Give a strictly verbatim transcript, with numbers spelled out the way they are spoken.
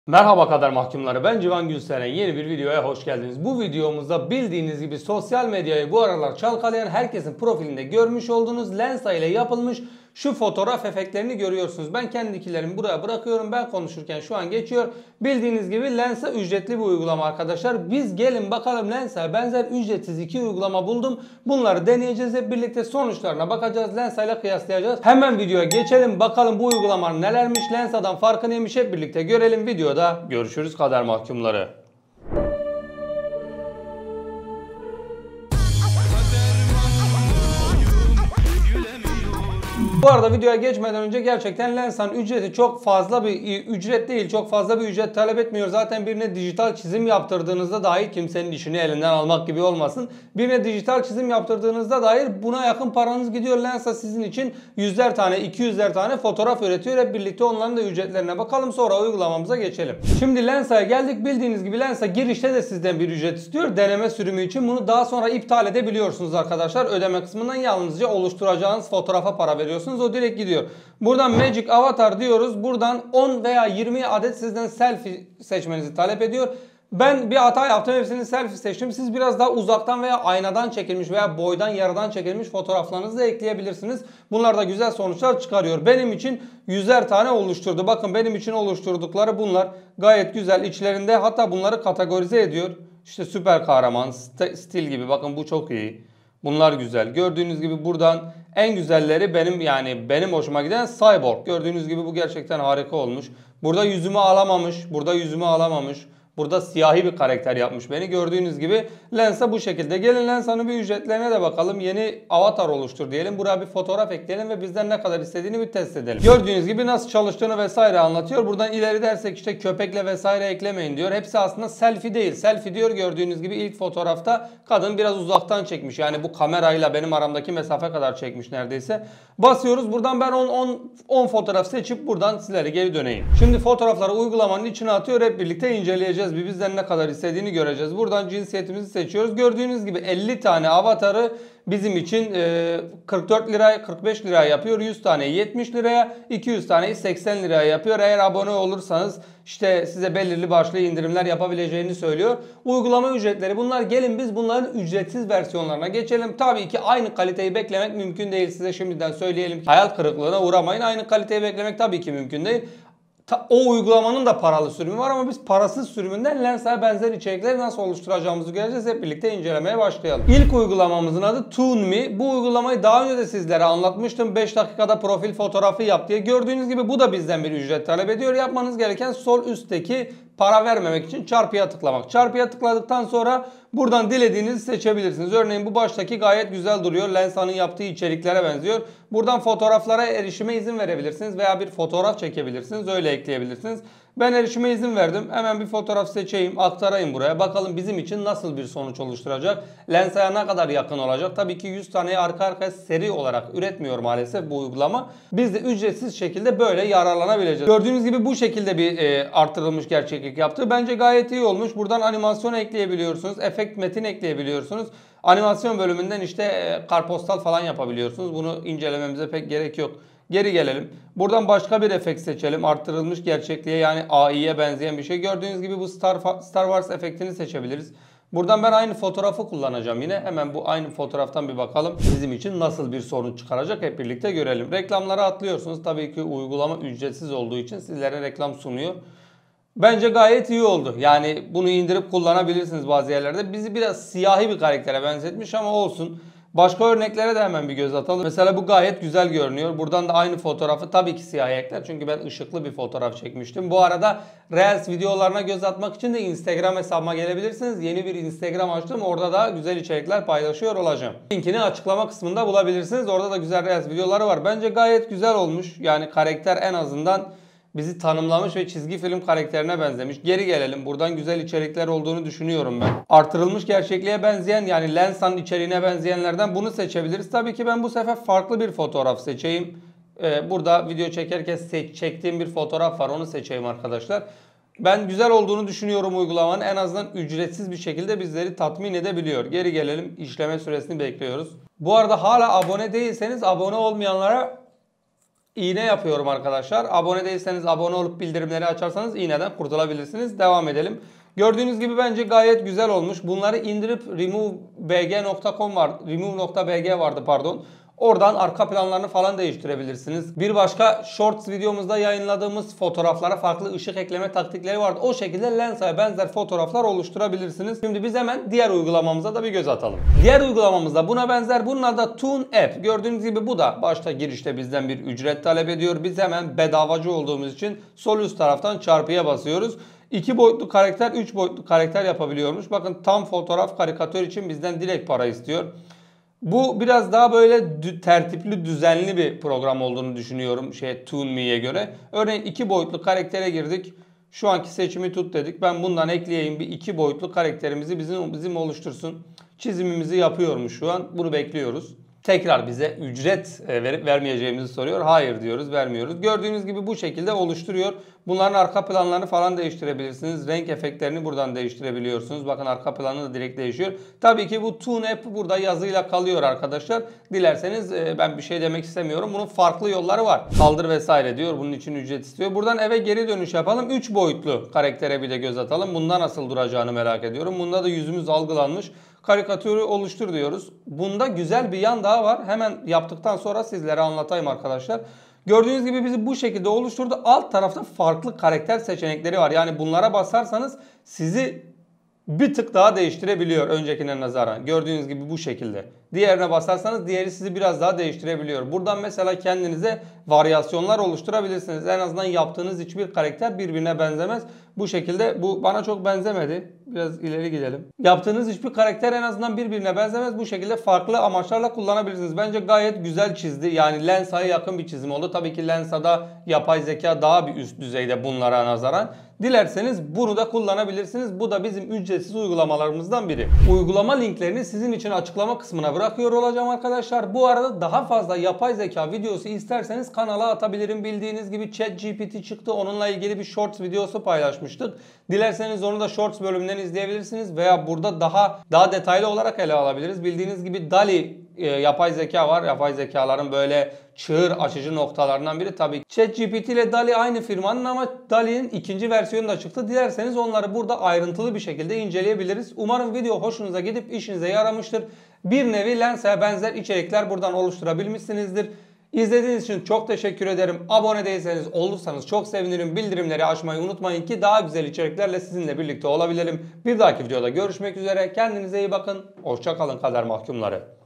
Merhaba kader mahkumları, ben Civan Gülseren. Yeni bir videoya hoş geldiniz. Bu videomuzda bildiğiniz gibi sosyal medyayı bu aralar çalkalayan herkesin profilinde görmüş olduğunuz Lensa ile yapılmış şu fotoğraf efektlerini görüyorsunuz. Ben kendikilerimi buraya bırakıyorum. Ben konuşurken şu an geçiyor. Bildiğiniz gibi Lensa ücretli bir uygulama arkadaşlar. Biz gelin bakalım Lensa'ya benzer ücretsiz iki uygulama buldum. Bunları deneyeceğiz. Hep birlikte sonuçlarına bakacağız. Lensa ile kıyaslayacağız. Hemen videoya geçelim. Bakalım bu uygulamalar nelermiş, Lensa'dan farkı neymiş, hep birlikte görelim. Videoda görüşürüz kader mahkumları. Bu arada videoya geçmeden önce gerçekten Lensa'nın ücreti çok fazla bir ücret değil, çok fazla bir ücret talep etmiyor. Zaten birine dijital çizim yaptırdığınızda dahi kimsenin işini elinden almak gibi olmasın. Birine dijital çizim yaptırdığınızda dahi buna yakın paranız gidiyor. Lensa sizin için yüzler tane, iki yüzler tane fotoğraf üretiyor. Hep birlikte onların da ücretlerine bakalım, sonra uygulamamıza geçelim. Şimdi Lensa'ya geldik. Bildiğiniz gibi Lensa girişte de sizden bir ücret istiyor. Deneme sürümü için bunu daha sonra iptal edebiliyorsunuz arkadaşlar. Ödeme kısmından yalnızca oluşturacağınız fotoğrafa para veriyorsunuz. O direkt gidiyor. Buradan Magic Avatar diyoruz. Buradan on veya yirmi adet sizden selfie seçmenizi talep ediyor. Ben bir hata yaptım. Hepsini selfie seçtim. Siz biraz daha uzaktan veya aynadan çekilmiş veya boydan yarıdan çekilmiş fotoğraflarınızı da ekleyebilirsiniz. Bunlar da güzel sonuçlar çıkarıyor. Benim için yüzer tane oluşturdu. Bakın benim için oluşturdukları bunlar. Gayet güzel. İçlerinde hatta bunları kategorize ediyor. İşte süper kahraman, stil gibi. Bakın bu çok iyi. Bunlar güzel. Gördüğünüz gibi buradan en güzelleri benim, yani benim hoşuma giden Cyborg. Gördüğünüz gibi bu gerçekten harika olmuş. Burada yüzümü alamamış. Burada yüzümü alamamış. Burada siyahi bir karakter yapmış beni. Gördüğünüz gibi Lensa bu şekilde. Gelin Lensa'nın bir ücretlerine de bakalım. Yeni avatar oluştur diyelim. Buraya bir fotoğraf ekleyelim ve bizden ne kadar istediğini bir test edelim. Gördüğünüz gibi nasıl çalıştığını vesaire anlatıyor. Buradan ileri dersek işte köpekle vesaire eklemeyin diyor. Hepsi aslında selfie değil. Selfie diyor, gördüğünüz gibi ilk fotoğrafta kadın biraz uzaktan çekmiş. Yani bu kamerayla benim aramdaki mesafe kadar çekmiş neredeyse. Basıyoruz. Buradan ben on fotoğraf seçip buradan sizlere geri döneyim. Şimdi fotoğrafları uygulamanın içine atıyor. Hep birlikte inceleyeceğiz. Bir bizden ne kadar istediğini göreceğiz. Buradan cinsiyetimizi seçiyoruz. Gördüğünüz gibi elli tane avatarı bizim için kırk dört liraya kırk beş liraya yapıyor. yüz tane yetmiş liraya, iki yüz taneyi seksen liraya yapıyor. Eğer abone olursanız işte size belirli başlı indirimler yapabileceğini söylüyor. Uygulama ücretleri bunlar. Gelin biz bunların ücretsiz versiyonlarına geçelim. Tabii ki aynı kaliteyi beklemek mümkün değil. Size şimdiden söyleyelim ki hayal kırıklığına uğramayın. Aynı kaliteyi beklemek tabii ki mümkün değil. O uygulamanın da paralı sürümü var ama biz parasız sürümünden Lensa'ya benzer içerikleri nasıl oluşturacağımızı göreceğiz. Hep birlikte incelemeye başlayalım. İlk uygulamamızın adı ToonMe. Bu uygulamayı daha önce de sizlere anlatmıştım. beş dakikada profil fotoğrafı yap diye. Gördüğünüz gibi bu da bizden bir ücret talep ediyor. Yapmanız gereken sol üstteki para vermemek için çarpıya tıklamak. Çarpıya tıkladıktan sonra buradan dilediğinizi seçebilirsiniz. Örneğin bu baştaki gayet güzel duruyor. Lensa'nın yaptığı içeriklere benziyor. Buradan fotoğraflara erişime izin verebilirsiniz veya bir fotoğraf çekebilirsiniz. Öyle ekleyebilirsiniz. Ben erişime izin verdim. Hemen bir fotoğraf seçeyim, aktarayım buraya. Bakalım bizim için nasıl bir sonuç oluşturacak. Lensa'ya ne kadar yakın olacak? Tabii ki yüz taneyi arka arkaya seri olarak üretmiyor maalesef bu uygulama. Biz de ücretsiz şekilde böyle yararlanabileceğiz. Gördüğünüz gibi bu şekilde bir e, artırılmış gerçeklik yaptı. Bence gayet iyi olmuş. Buradan animasyon ekleyebiliyorsunuz. Efekt metin ekleyebiliyorsunuz. Animasyon bölümünden işte e, kartpostal falan yapabiliyorsunuz. Bunu incelememize pek gerek yok. Geri gelelim. Buradan başka bir efekt seçelim. Arttırılmış gerçekliğe, yani A I'ye benzeyen bir şey. Gördüğünüz gibi bu Star, Star Wars efektini seçebiliriz. Buradan ben aynı fotoğrafı kullanacağım yine. Hemen bu aynı fotoğraftan bir bakalım. Bizim için nasıl bir sorun çıkaracak, hep birlikte görelim. Reklamlara atlıyorsunuz. Tabii ki uygulama ücretsiz olduğu için sizlere reklam sunuyor. Bence gayet iyi oldu. Yani bunu indirip kullanabilirsiniz bazı yerlerde. Bizi biraz siyahi bir karaktere benzetmiş ama olsun. Başka örneklere de hemen bir göz atalım. Mesela bu gayet güzel görünüyor. Buradan da aynı fotoğrafı tabii ki siyah ekler. Çünkü ben ışıklı bir fotoğraf çekmiştim. Bu arada Reels videolarına göz atmak için de Instagram hesabıma gelebilirsiniz. Yeni bir Instagram açtım. Orada da güzel içerikler paylaşıyor olacağım. Linkini açıklama kısmında bulabilirsiniz. Orada da güzel Reels videoları var. Bence gayet güzel olmuş. Yani karakter en azından bizi tanımlamış ve çizgi film karakterine benzemiş. Geri gelelim. Buradan güzel içerikler olduğunu düşünüyorum ben. Artırılmış gerçekliğe benzeyen, yani Lensa'nın içeriğine benzeyenlerden bunu seçebiliriz. Tabii ki ben bu sefer farklı bir fotoğraf seçeyim. Ee, burada video çekerken çektiğim bir fotoğraf var. Onu seçeyim arkadaşlar. Ben güzel olduğunu düşünüyorum uygulamanın. En azından ücretsiz bir şekilde bizleri tatmin edebiliyor. Geri gelelim. İşleme süresini bekliyoruz. Bu arada hala abone değilseniz abone olmayanlara İğne yapıyorum arkadaşlar. Abone değilseniz abone olup bildirimleri açarsanız iğneden kurtulabilirsiniz. Devam edelim. Gördüğünüz gibi bence gayet güzel olmuş. Bunları indirip remove b g nokta com var. remove nokta b g vardı pardon. Oradan arka planlarını falan değiştirebilirsiniz. Bir başka Shorts videomuzda yayınladığımız fotoğraflara farklı ışık ekleme taktikleri vardı. O şekilde Lensa'ya benzer fotoğraflar oluşturabilirsiniz. Şimdi biz hemen diğer uygulamamıza da bir göz atalım. Diğer uygulamamızda buna benzer. Bunun adı Toon App. Gördüğünüz gibi bu da başta girişte bizden bir ücret talep ediyor. Biz hemen bedavacı olduğumuz için sol üst taraftan çarpıya basıyoruz. iki boyutlu karakter, üç boyutlu karakter yapabiliyormuş. Bakın tam fotoğraf karikatür için bizden direkt para istiyor. Bu biraz daha böyle tertipli, düzenli bir program olduğunu düşünüyorum şey ToonMe'ye göre. Örneğin iki boyutlu karaktere girdik. Şu anki seçimi tut dedik. Ben bundan ekleyeyim bir iki boyutlu karakterimizi bizim bizim oluştursun. Çizimimizi yapıyormuş şu an. Bunu bekliyoruz. Tekrar bize ücret verip vermeyeceğimizi soruyor. Hayır diyoruz, vermiyoruz. Gördüğünüz gibi bu şekilde oluşturuyor. Bunların arka planlarını falan değiştirebilirsiniz. Renk efektlerini buradan değiştirebiliyorsunuz. Bakın arka planı da direkt değişiyor. Tabii ki bu Toon App burada yazıyla kalıyor arkadaşlar. Dilerseniz ben bir şey demek istemiyorum. Bunun farklı yolları var. Kaldır vesaire diyor. Bunun için ücret istiyor. Buradan eve geri dönüş yapalım. üç boyutlu karaktere bir de göz atalım. Bunda nasıl duracağını merak ediyorum. Bunda da yüzümüz algılanmış. Karikatürü oluştur diyoruz. Bunda güzel bir yan daha var. Hemen yaptıktan sonra sizlere anlatayım arkadaşlar. Gördüğünüz gibi bizi bu şekilde oluşturdu. Alt tarafta farklı karakter seçenekleri var. Yani bunlara basarsanız sizi bir tık daha değiştirebiliyor öncekine nazaran. Gördüğünüz gibi bu şekilde. Diğerine basarsanız diğeri sizi biraz daha değiştirebiliyor. Buradan mesela kendinize varyasyonlar oluşturabilirsiniz. En azından yaptığınız hiçbir karakter birbirine benzemez. Bu şekilde bu bana çok benzemedi. Biraz ileri gidelim. Yaptığınız hiçbir karakter en azından birbirine benzemez. Bu şekilde farklı amaçlarla kullanabilirsiniz. Bence gayet güzel çizdi. Yani Lensa'ya yakın bir çizim oldu. Tabii ki Lensa'da yapay zeka daha bir üst düzeyde bunlara nazaran. Dilerseniz bunu da kullanabilirsiniz. Bu da bizim ücretsiz uygulamalarımızdan biri. Uygulama linklerini sizin için açıklama kısmına bırakıyor olacağım arkadaşlar. Bu arada daha fazla yapay zeka videosu isterseniz kanala atabilirim. Bildiğiniz gibi ChatGPT çıktı. Onunla ilgili bir Shorts videosu paylaşmıştık. Dilerseniz onu da Shorts bölümünden izleyebilirsiniz veya burada daha daha detaylı olarak ele alabiliriz. Bildiğiniz gibi DALL-E e, yapay zeka var. Yapay zekaların böyle çığır açıcı noktalarından biri tabii. ChatGPT ile DALL-E aynı firmanın ama DALL-E'nin ikinci versiyonu da çıktı. Dilerseniz onları burada ayrıntılı bir şekilde inceleyebiliriz. Umarım video hoşunuza gidip işinize yaramıştır. Bir nevi Lensa'ya benzer içerikler buradan oluşturabilmişsinizdir. İzlediğiniz için çok teşekkür ederim. Abone değilseniz olursanız çok sevinirim. Bildirimleri açmayı unutmayın ki daha güzel içeriklerle sizinle birlikte olabilirim. Bir dahaki videoda görüşmek üzere. Kendinize iyi bakın. Hoşça kalın kader mahkumları.